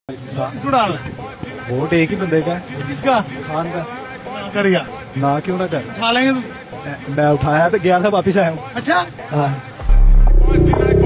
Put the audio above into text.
किसको डालना है? वोट एक ही बंदे का है, किसका? खान का। करेगा ना क्यों ना कर, उठा लेंगे तो। मैं उठाया तो गया था, वापिस आया हूँ। अच्छा हाँ।